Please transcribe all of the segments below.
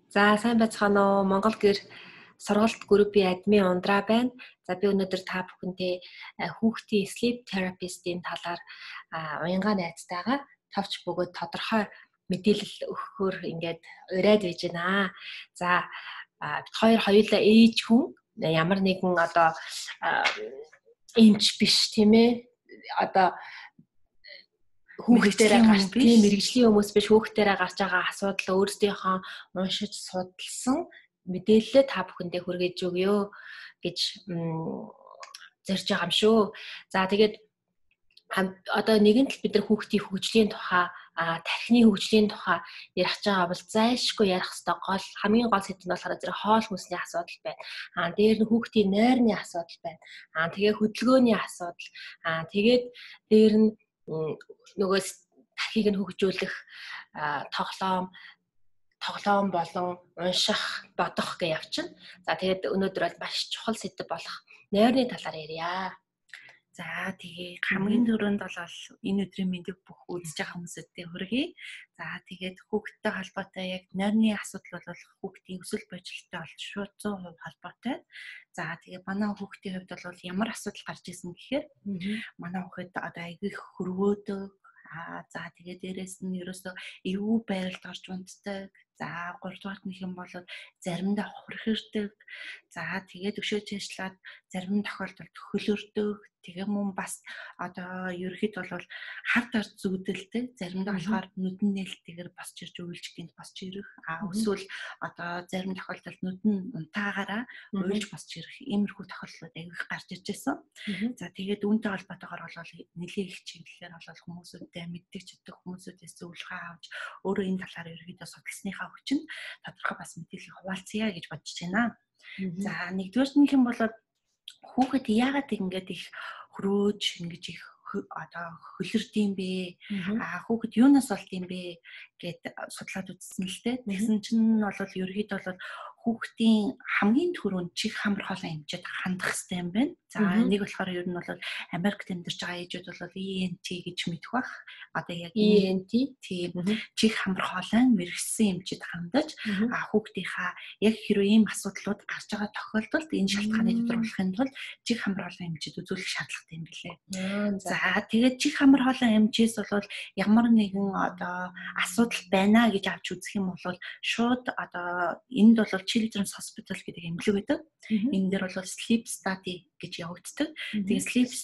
За сайн байцгаана уу. Монгол гэр сургалт группийн админ ундраа байна. За би өнөөдөр та бүхэнтэй хүүхдийн sleep therapist-ийн талаар уянгаа найзтайгаа товч бөгөөд тодорхой мэдээлэл өгөхөөр ингээд ураад байж байна. За бид хоёулаа ээж хүн ямар нэгэн одоо эмч биш тийм ээ. Одоо хүүхдээрээ гарч тийм мэрэгжлийн хүмүүс биш хүүхдээрээ гарч байгаа асуудал өөрсдийнхөө уншиж судалсан мэдээлэлээ та бүхэндээ хүргэж өгье гэж зорж байгаа юм шүү. За тэгээд одоо нэгэн тал бид нар хүүхдийн хөгжлийн тухай тархины хөгжлийн тухай ярих байгаа бол зайлшгүй ярих хэвээр гол хамгийн гол сэдв нь болохоор зэрэг хоол хүнсний асуудал байна. Дээр нь хүүхдийн нойрны асуудал байна. Тэгээ хөдөлгөөний асуудал. Тэгээд дээр нь нөгөө тархийг нь хөгжүүлэх тоглоом болон унших, бодох гэж явчихна. За тэгээд өнөөдөр бол маш чухал сэдв болох нойрны талаар ярья. За тэгээ хамгийн түрүүнд бол энэ өдрийн мэндийг бүх үзэж байгаа хүмүүстэй хүргэе. За тэгээд хүүхдтэй холбоотой яг нойрны асуудал бол хүүхдийн өсвөл бодлоготой бол шууд 100% холбоотой. За тэгээ манай хүүхдийн хувьд бол ямар асуудал гарч ирсэн гэхээр манай хүүхэд одоо айгүй хөрвөөдөг. За тэгээ дээрэс нь ерөөсөө эвгүй байралд орж унтдаг. За 3 дугаарт нөх юм бол заримдаа хурхирдаг. За тэгээд өшөө цээжлээд зарим тохиолдолд хөлөрдөг. Тэгээ мөн бас одоо ерөөхдөө бол хард ард зүудэлтэй. Заримдаа болохоор нүдэн нээлттэйгээр босч ирж уйлж гинт босч ирэх. Эсвэл одоо зарим тохиолдолд нүдэн унтаагаараа уйлж босч ирэх. Иймэрхүү тохиолдлууд айвих гарч ирж байсан. За тэгээд үүнтэй холбоотойгоор бол нэлээд их чиглэлээр бол хүмүүсүүдтэй мэддэг чаддаг хүмүүсүүдээс зөвлөгөө авч өөрөө энэ талаар ерөөхдөө судалсныхаа хүчин тодорхой бас мэдээлэл хуваалцъя гэж бодож байна. За нэгдүгээр нь хэм бол хүүхэд яагаад ингэж их хөрөөж ингэж их одоо хөлөрдөм бэ? Хүүхэд юунаас болд юм бэ гэд судлаад үзсэн л дээ. Тэгсэн чинь бол ерөөхдөө бол хүүхдийн хамгийн түрүүнд чих хамар хоолой хэмжээд хандах хэрэгтэй юм байна. За нэг болохоор ер нь бол Америкт амьдарч байгаа ээжүүд бол ENT гэж мэдэх бах. Одоо яг ENT тийм чих хамар хоолой мэрэгсэн хэмжээд хандаж хүүхдийнхаа яг хэрвээ ийм асуудлууд гарч байгаа тохиолдолд энэ шалтгааныг тодорхойлохын тулд чих хамар хоолой хэмжээд үзүүлэх шаардлагатай юм билээ. За тэгээд чих хамар хоолой хэмжээс бол ямар нэгэн одоо асуудал байна гэж авч үзэх юм бол шууд одоо энд бол Children's Hospital гэдэг эмнэлэг байдаг. Энэ дээр бол sleep study гэж явагддаг. Тэгээд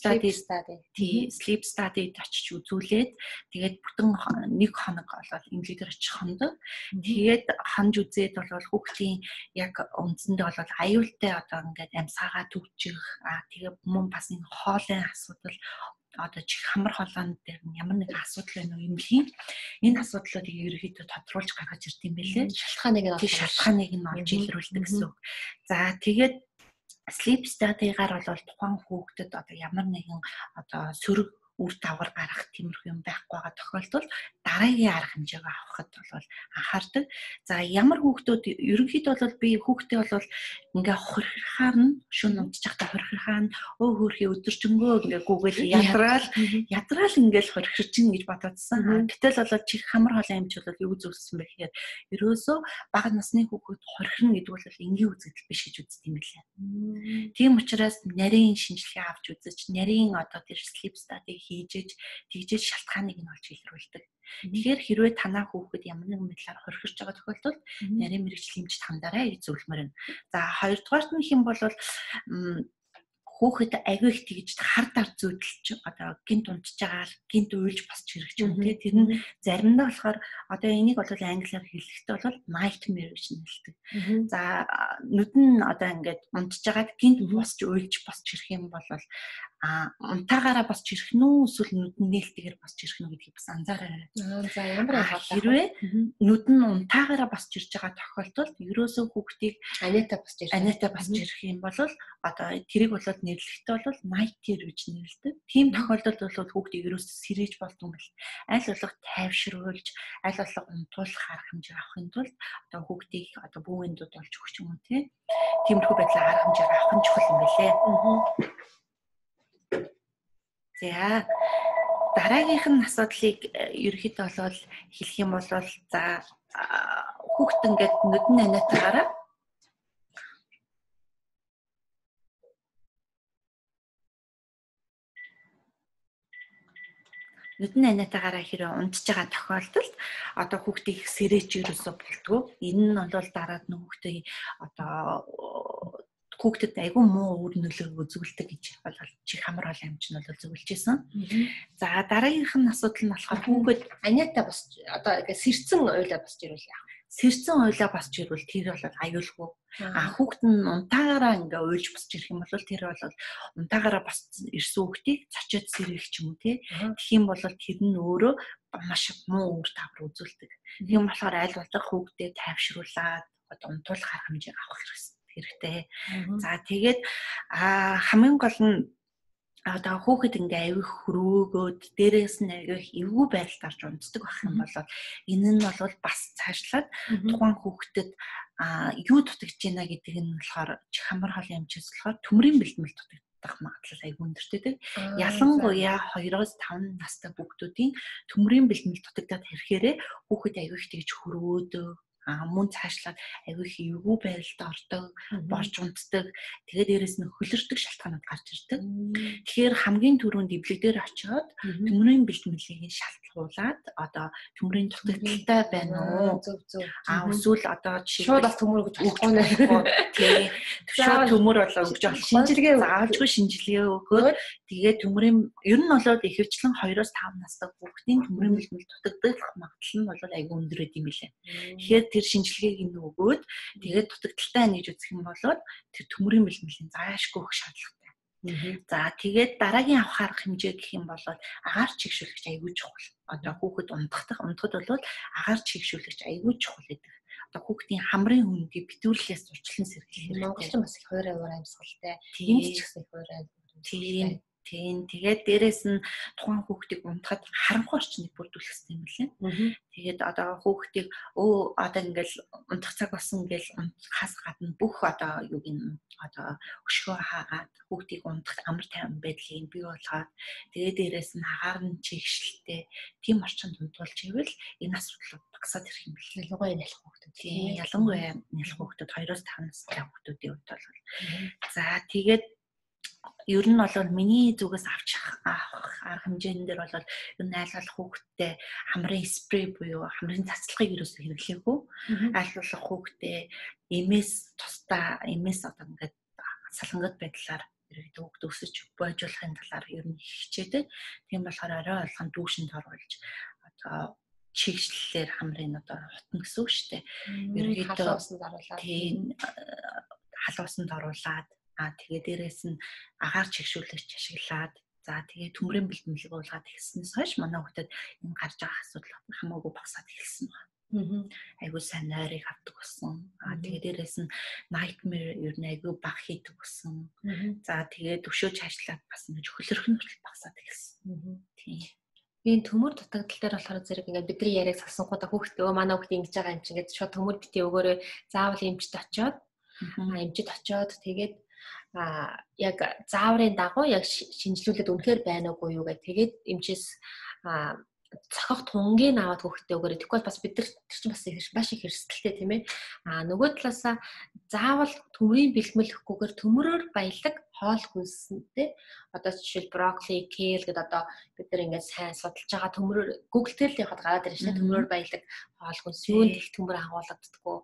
sleep study очиж үзүүлээд тэгээд бүтэн 1 хоног болол эмнэлэг дээр очих хондог. Тэгээд хонж үзээд бол хүүхдийн яг үндсэндээ бол аюултай одоо ингээд амьсгаагаа төгжих тэгээд мөн бас энэ хоолойн асуудал одоо чих хамар хоолойн дээр ямар нэгэн асуудал байна уу эмнэлгийн энэ асуудлуудыг ерөөхдөө тодруулж гаргаж ирд юм бэлээ. Шалтгааныг нь олж илрүүлдэг гэсэн үг. За тэгээд sleep study-гаар бол тухайн хүүхдэд одоо ямар нэгэн одоо сөрөг үр дагавар гарах тиймэрхүү юм байхгүй байгаа тохиолдолд дараагийн арга хэмжээг авахд бол анхаардаг. За ямар хүүхдүүд ерөнхийдөө бол би хүүхдээ бол ингээ хурхирхаар нь шөнө унтчих та хурхирхаа нь хөөхий өдөржингөө ингээ гүгэл ядраал ингээл хурхирчин гэж бодоодсан. Гэтэл бол чих хамар хоолой амч бол юу зүйлсэн бэ гэхээр ерөөсөө бага насны хүүхэд хурхирна гэдэг бол энгийн үзэгдэл биш гэж үздэг юм билээ. Тийм учраас нарийн шинжилгээ авч үзэж нарийн одоо тэр sleep study хийжээж тэгжээж шалтгааныг нь олж илрүүлдэг. Тэгэхээр хэрвээ танаа хүүхэд ямар нэгэн мэдлээр хорхирч байгаа тохиолдолд нарийн мэрэгжлийн эмчт хандаарай гэж зөвлөмөр нь. За хоёрдугаарт нь хэм бол хүүхэд агүй их тэгж хард ард зүйдэлч одоо гинт унтж байгаа гинт уйлж босч ирэх юм тий. Тэр нь заримдаа болохоор одоо энийг бол англиар хэлэхдээ бол nightmare гэж нэлдэг. За нүдэн одоо ингээд унтж байгаад гинт босч уйлж босч ирэх юм бол унтаагаараа босч ирэх нү эсвэл нүдэн нээлттэйгээр босч ирэх нү гэдгийг бас анзаараарай. За ямар хэрвээ нүдэн унтаагаараа босч ирж байгаа тохиолдолд ерөөсөө хүүхдийг анета босч ирэх юм бол одоо тэрийг бол нэрлэхдээ бол night terror гэж нэрлэдэг. Тийм тохиолдолд бол хүүхдийг ерөөсөө сэрэж болдгоо мэл. Аль болох тайвшруулж, аль болох унтуулах арга хэмжээ авахын тулд одоо хүүхдийг одоо бүүгэндүүд болж өгч юм уу тий. Тиймэрхүү байдлаар арга хэмжээ авах нь чухал юм билээ. За дараагийнх нь асуудлыг ерөөхдөө бол хэлэх юм бол за хүүхэд ингээд нүдэн анатаараа нүдэн анатаагаараа хэрэг унтж байгаа тохиолдолд одоо хүүхдийн их сэрээч ерөөсөө болдгоо. Энэ нь бол дараад нь хүүхдээ одоо хүүхдэд айгүй муу үр нөлөө үзүүлдэг гэж бол чих хамар хоолой амч нь бол зөвлөж исэн. За дараагийнх нь асуудал нь болохоор хүүхэд аниата бас одоо сэрцэн уйлаа босч ирвэл яах вэ? Сэрцэн уйлаа босч ирвэл тэр бол аюулгүй. Хүүхэд нь унтаагаараа ингээ уйлж босч ирэх юм бол тэр бол унтаагаараа босч ирсэн хүүхдийг цочоод сэрэх ч юм уу тий. Тэгэх юм бол тэр нь өөрөө маш муу үр дагавар үзүүлдэг. Тийм болохоор аль болох хүүхдээ тайвшруулад одоо унтуулах арга хэмжээг авах хэрэгтэй. За тэгээд хамгийн гол нь одоо хүүхэд ингээ авих хөрөөгөөд дээрээс нь авих эвгүй байдалд орж унтдаг байх юм бол энэ нь бол бас цаашлаад тухайн хүүхдэд юу дутагдж байна гэдэг нь болохоор чих хамар хоолой амжиж болохоор төмрийн бэлтгэл дутагдах магадлал айгүй өндөртэй. Ялангуяа 2-5 настай хүүхдүүдийн төмрийн бэлтгэл дутагдаад ирэхээр хүүхэд авих тэгж хөрөөдөг мөн цаашлаад авих эвгүй байдалд ордог, борж унтдаг. Тэгээд дээрэс нь хөлөрдөг шалтгаанууд гарч ирдэг. Тэгэхээр хамгийн түрүүнд эвлэг дээр очиод төмрийн бэлтгэлийг шалтлуулад одоо төмрийн дутагдaltaй байна уу? Эсвэл одоо шууд бас төмөр гэж болохгүй нэ. Тийм. Шууд төмөр болоо өгч болох шинжилгээ заавалжгүй шинжилгээ өгөөд тэгээд төмрийн ер нь бол ихэвчлэн 2-5 настай хүүхдийн төмрийн бэлтгэл дутагдах магадлал нь бол айгүй өндөр юм билээ. Тэгэхээр тэр шинжилгээг нь өгөөд тэгээд дутагдaltaй байна гэж үзэх юм бол тэр төмрийн бэлтгэлийн заашгүй өгөх шаардлагатай. За тэгээд дараагийн авах арга хэмжээ гэх юм бол агаар чигшүүлэгч аягүй чухал. Одоо хүүхэд унтахад бол агаар чигшүүлэгч аягүй чухал гэдэг. Одоо хүүхдийн хамрын хөндийг битүүрлээс зурчлан сэргийлэх. Монголчин бас их хуурай амьсгалтай. Энд ч гэсэн их хуурай. Тийм. Тэгээд дээрэс нь тухайн хүүхдийг унтахад харанхуй орчныг бүрдүүлэх хэрэгтэй юм лээ. Тэгээд одоо хүүхдийг одоо ингээл унтах цаг болсон ингээл унтахаас гадна бүх одоо юуг нь одоо өшгөө хаагаад хүүхдийг унтах амар тайван байдлыг бий болгоод тэгээд дээрэс нь хагаар нь чигшэлтэй тийм орчинд унтуулж ивэл энэ асуудал багасаад ирэх юм бэл. Ялангуяа нялх хүүхдүүд. Тийм. Ялангуяа нялх хүүхдүүд 2-5 настай хүүхдүүдийн хувьд бол. За тэгээд ер нь бол миний зүгээс авах арга хэмжээнд дээр бол ер нь аль болох хүүхдтэй хамрын спрей буюу хамрын цацлагыг ерөөсөө хэрэглээгүй. Аль болох хүүхдтэй эмээс тусдаа эмээс одоо ингээд салангат байдлаар хүүхд өсөж бойжуулахын талаар ер нь хичээдэг. Тийм болохоор орой болгон дүүшинд оруулж одоо чигшлэлээр хамрын одоо хутна гэсэн үг шүү дээ. Ерөнхийдөө халуусанд оруулаад тэгээд дээрээс нь агаар чигшүүлэгч ашиглаад за тэгээд төмрийн бэлтгэл болгоод ихснээс хойш манай хүүхдэд энэ гарч байгаа асуудал хамаагүй багасаад эхэлсэн байна. Айгуу сайн нойрыг авдаг болсон. Тэгээд дээрээс нь nightmare ер нь айгуу баг хийдэг болсон. За тэгээд өшөөж ажиллаад бас ингэж хөлөрхөн хүртэл багасаад эхэлсэн. Тийм. Би төмөр дутагдал дээр болохоор зэрэг ингээд бидний яриаг салсангуудаа хүүхдээ манай хүүхдээ ингэж байгаа юм чинь ингээд шууд төмөр битээ өгөөрэй заавал эмчд очиод тэгээд яг зааврын дагуу яг шинжилүүлээд үнэхээр байна уугүй юу гэх тэгээд эмчээс цохох тунгийн аваад хүүхдээ өгөөрэй. Тэгэхгүй бас бид нар тэр чинь бас маш их хэрсэлтэй тийм ээ. Нөгөө талаасаа заавал төмрийн бэлтгэлгүйгээр төмөрөөр баялаг хоол хүнсэнтэй одоо жишээл брокколи, кел гэдэг одоо бид нар ингээд сайн судалж байгаа төмөрөөр Google дээр л явахад гараад ирж байна. Төмөрөөр баялаг хоол хүнс юунд их төмөр агуулгаддаггүй.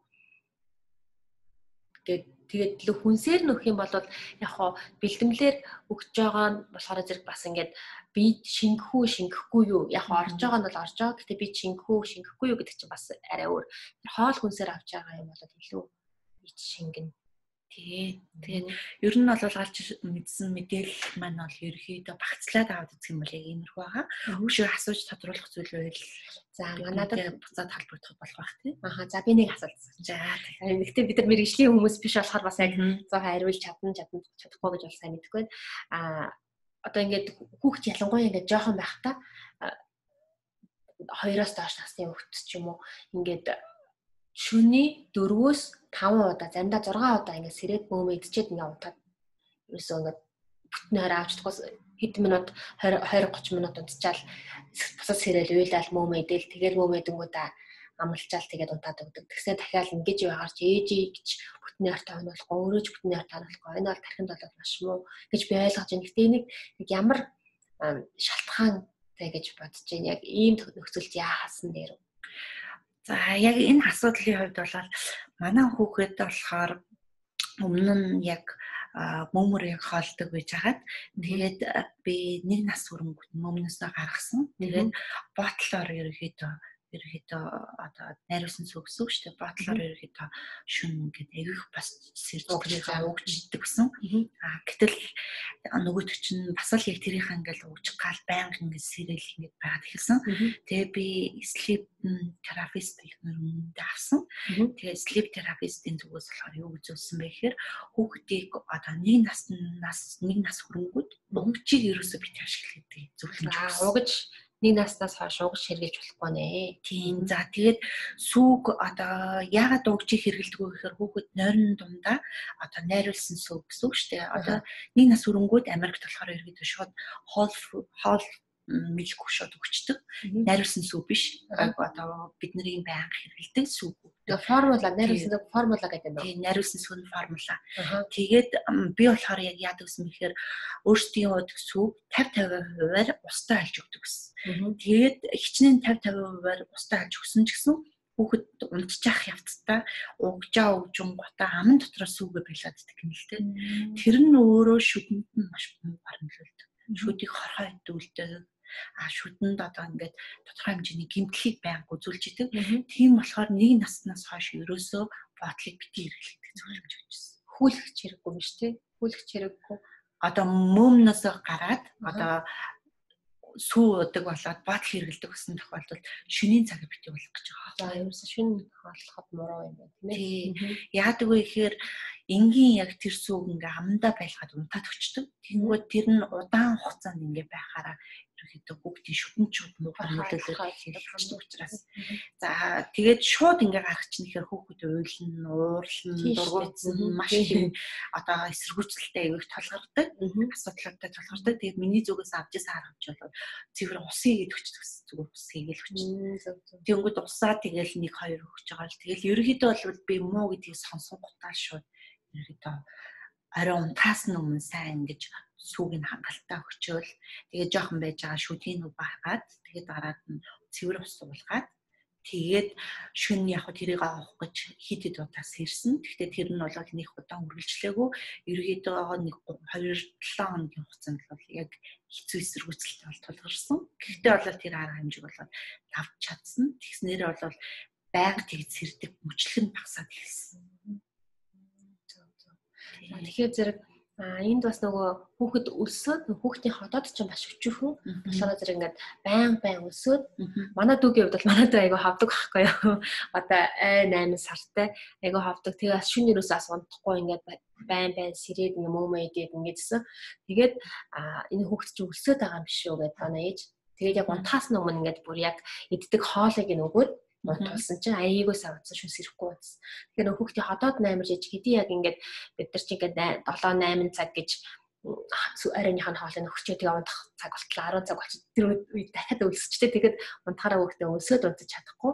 Тэгээд л хүнсээр нөх юм бол яг хоо бэлтгэлээр өгч байгаа нь болохоор зэрэг бас ингээд би шингэхгүй юу яг орж байгаа нь бол орж байгаа гэхдээ би шингэхгүй юу гэдэг чинь бас арай өөр. Хоол хүнсээр авч байгаа юм бол илүү шингэн. Тэгээд ер нь бол алж мэдсэн мэдээлэл маань бол ерөөхдөө багцлаад аваад үзэх юм бол яг иймэрхүү байгаа. Өшөө асууж тодруулах зүйл байвал за манайд буцаад холбогдох болох бах тийм. За би нэг асуулт. За гэхдээ бид нар мэргэжлийн хүмүүс биш болохоор бас яг зөөхөн хариулж чадахгүй гэж бол сайн мэдэхгүй байна. Одоо ингээд хүүхд ялангуяа ингээд жоохон байхдаа 2-оос доош насны хүүхд ч юм уу ингээд шөнийн 4-өөс 5 удаа заримдаа 6 удаа ингээд сэрээд бөөмөдчихэд ингээд унтаад ерөөсөө ингээд бүтнээр авчдаггүйс хэдэн минут 20-30 минут унтчаал бусад сэрээл уйлал мөөмөдөл тэгэл мөөмөдөнгүүдээ амлчаал тэгээд унтаад өгдөг. Тэгсээ дахиад ингэж байгаарч ээжээ гэж бүтний арт хонолохгүй, өөрөө ч бүтний арт хонолохгүй. Энэ бол тархинд бол маш муу гэж би ойлгож байна. Гэтэ энийг ямар шалтгаантай гэж бодож байна. Яг ийм нөхцөлд яахасан дээр. За яг энэ асуудлын хувьд бол манай хүүхэд болохоор өмнө нь яг мөмөр хоолдог байж хагаад тэгээд би 1 нас хүрэнгүүт мөмнөөсөө гаргасан. Тэгээд ботлоор ерөөхдөө одоо найруулсан сүгсүү штэ ботлоор ерөөхдөө шүн ингээд авих бас сэржлийнхаа өгчдөг гэсэн. Гэтэл нөгөөд чинь бас л яг тэрийнх ингээл өгчих гал байнга ингээд сэрэл ингээд байгаад эхэлсэн. Тэгээ би sleep therapist ихнэрүүнд авсан. Тэгээ sleep therapist-ийн зүгээс болохоор юу гэж үзсэн бэ гэхээр хүүхдийг одоо 1 нас хүрэнгүүт өгчийг ерөөсөө бити ашиглах гэдэг зөвлөмж. Угаж 1 наснаас хойш угаж хэрглэж болохгүй нэ. Тийм. За тэгээд сүг одоо яагаад угжийг хэргэлдэг вэ гэхээр хүүхэд нойрны дундаа одоо найруулсан сүг гэсэн үг шүү дээ. Одоо 1 нас хүрэнгүүт Америкт болохоор ерөөдөө шууд хоол мэлгүй шууд өгчдөг. Найруулсан сүг биш. Одоо бидний байнга хэргэлдэг сүг. Формула найруулсан формула гэдэг юм байна. Тийм, найруулсан сүг формула. Тэгээд би болохоор яг яадаг гэсэн бэхээр өөрсдийн удаг сүг 50-50%-аар устдаа алж өгдөг гэсэн. Тэгээд хичнээн 50-50%-аар устдаа алж өгсөн ч гэсэн хүүхэд унтчих явцдаа угжаа өгжин гутаа аман дотроо сүгэ байлаад идэх юм л дээ. Тэр нь өөрөө шүдэнд нь маш баримлуулдаг. Шүдийг хорхоо идүүлдэг. Шүдэнд одоо ингээд тодорхой хэмжээний гэмтлийг байнга үзүүлж идэг. Тийм болохоор 1 наснаас хойш ерөөсөө ботлыг бити хэрэглэдэг зөвлөмж өгчсэн. Хүлэх хэрэггүй биш тий. Хүлэх хэрэггүй. Одоо мөмнөөс гараад одоо сүү удаг болоод бодол хэрэглэдэг гэсэн тохиолдолд шөнийн цаг бити болох гэж байгаа. За ерөөсөө шөнө хооллоход муруу юм байна тийм ээ. Яадаг вэ гэхээр энгийн яг тэр сүүг ингээ амандаа байлгаад унтаад өчтөг. Тэнгүүд тэр нь удаан хугацаанд ингээ байхаараа ерөөхдөө бүгдийн шүтэнчүүд нөлөөлөд хэлчихдэг учраас. За тэгээд шууд ингээ гарах чинь ихээр хүүхэд уйлан, уурлан, дургуутсан маш их одоо эсэргүүцэлтэй аяг толгордог. Асуудалтай толгордог. Тэгээд миний зүгээс авч ясаа харагч бол цэвэр усын хийгээд өчтөг зүгээр ус хийгээл өчтөг. Тэнгүүд усаа тэгэл 1-2 өгч байгаа л тэгэл ерөөхдөө бол би муу гэдгийг сонсонготаа шууд ерөөхдөө орой унтаас өмнө сайн ингэж сүүгийн хангалттай өгчөөл тэгээд жоохон байж байгаа шүдгийн нүг бахгаад тэгээд дараад нь цэвэр ус суулгаад тэгээд шүн яг тэрийг авах гэж хит хит удаа сэрсэн. Гэхдээ тэр нь бол нэг удаан үргэлжлээгүй ерөөдөө 1-2-7 хоногийн хугацаанд бол яг хэцүү эсэргүүцэлтэй бол тулгарсан. Гэхдээ бол тэр арга хэмжээг бол авч чадсан. Тэгснээр бол байнга тэгж сэрдэг мөчлөг нь багасаад ирсэн. Тэгэхээр зэрэг энд бас нөгөө хүүхэд өсөөд хүүхдийн ходоод ч бас өчүүхэн болохоор зэрэг ингээд байн өсөөд манай дүүгийн хувьд бол манай дүү айгаа хавдаг байхгүй юу. Одоо 8 сартай айгаа хавдаг. Тэгээ шүн нэрөөс ас унтахгүй ингээд байн сэрээд ингээд мөөмөө идээд ингээдсэн. Тэгээд энэ хүүхэд чинь өсөөд байгаа юм биш үү гэдэг манай ээж. Тэгээд яг унтахаас өмнө ингээд бүр яг иддэг хоолыг нөгөөд унтуулсан чинь аяйгуу савцсан шүн сэрэхгүй байсан. Тэгэхээр хүүхдийн ходоод 8 жиж хэдий яг ингээд бид нар чинь ингээд 7-8 цаг гэж оройныхаа хоолыг нөхчөө тэгээ унтах цаг болтлоо 10 цаг болчих. Тэр үед дахиад өлсчтэй тэгээд унтахаараа хүүхдээ өсөөд унтаж чадахгүй.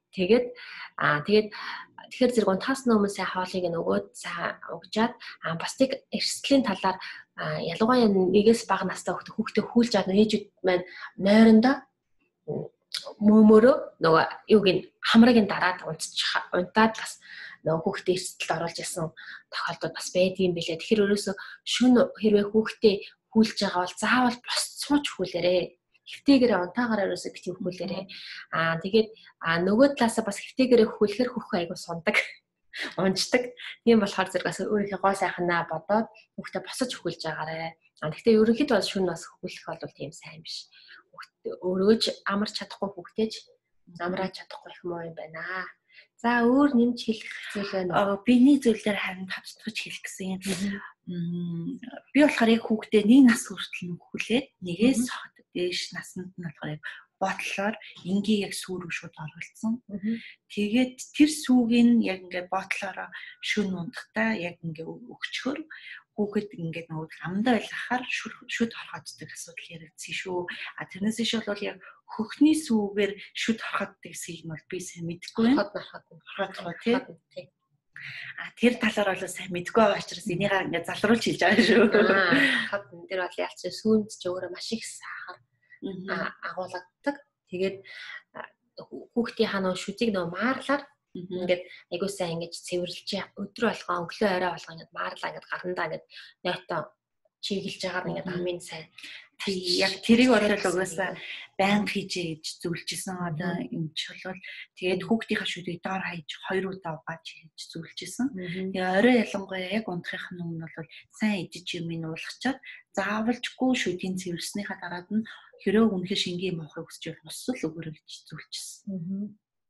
Тэгэхээр зэрэг унтахаас өмнө сайн хоолыг нөгөөд сайн угжаад бас тийг эрсдлийн талаар ялангуяа 1-ээс бага настай хүүхдээ хүлж авах ээжүүд маань нойрондоо мөмөрөө нөгөө юугийн хамрыг дараад унтаад бас нөгөө хүүхдээ эрсдэлд оруулж ясан тохиолдол бас байдгийн билээ. Тэгэхээр ерөөсө шүн хэрвээ хүүхдээ хүлж байгаа бол заавал босцооч хүлээрээ. Хэвтээгээрээ унтаагаараа ерөөсө бити хүлээрээ. Тэгээд нөгөө талаасаа бас хэвтээгээрээ хүлэхэр хөх айгу сундаг. Унждаг. Тийм болохоор зэрэг бас өөрийнхөө гоо сайхнаа бодоод хүүхдээ босож хүлж байгаарэ. Гэхдээ ерөнхийдөө бол шүн бас хүлэх бол тийм сайн биш. Өөрөөж амарч чадахгүй хүүхдээж амрааж чадахгүй их муу юм байна. За өөр нэмж хэлэх зүйл байна. Би нэг зүйлээр харин тавцдагч хэлэх гэсэн юм. Би болохоор яг хүүхдээ 1 нас хүртэл хүлээд 1-ээс дээш наснд нь болохоор яг ботлоор энгийн яг сүүрэг шууд оруулсан. Тэгээд тэр сүүгийн яг ингээд ботлоор шүн унтахтаа яг ингээд өгчхөр хүүхэд ингээд нөгөө амдаа байлгахаар шүд хорхоцдог асуудал яригдсан шүү. Тэрнээс иш бол яг хөхний сүүгээр шүд харахад гэсгийг нь бол би сайн мэдэхгүй байна. Харахад тий. Тэр талаар бол сайн мэдэхгүй байгаа учраас энийг ингээд залруулж хэлж байгаа шүү. Харахад энэ дэр бол ялц сүүнд ч өөрөө маш их сахар агуулгадаг. Тэгээд хүүхдийн нөө шүдийг нөө маарлаар ингээд айгуу сайн ингэж цэвэрлж өдрө болгоо өглөө орой болгоо ингээд маарлаа ингээд гарандаа ингээд нойтоо чиглэж байгаа ингээд амын сайн. Яг тэрийг болол угаасаа байнга хийж гэж зөвлөжсэн одоо юм ч бол тэгээд хүүхдийнхаа шүдийг доор хаяж 2 удаа угааж хийж зөвлөжсэн. Тэгээ орой ялангуяа яг унтахын өмнө бол сайн идэж юм уулгачаад заавалжгүй шүдийн цэвэрснийхаа дараад нь хэрэг үнэхээр шингийн моохыг өсч явах ус л өгөрөө гэж зөвлөжсэн.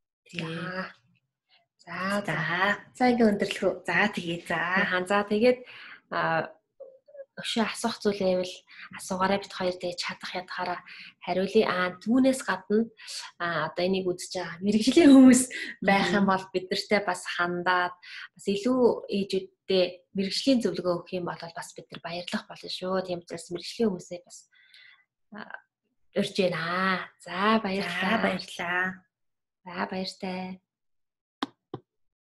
За ингээ өндөрлөх үү. За тэгээд өшөө асуух зүйл байвал асуугаараа бит хоёр тэгээ чадах ядахаараа хариулъя. Түүнээс гадна одоо энийг үзэж байгаа мэрэгжлийн хүмүүс байх юм бол бид нартай бас хандаад бас илүү ээжүүдтэй мэрэгжлийн зөвлөгөө өгөх юм бол бас бид нар баярлах болно шүү. Тийм учраас мэрэгжлийн хүмүүсээ бас урьж байна. За баярлалаа. За баяртай.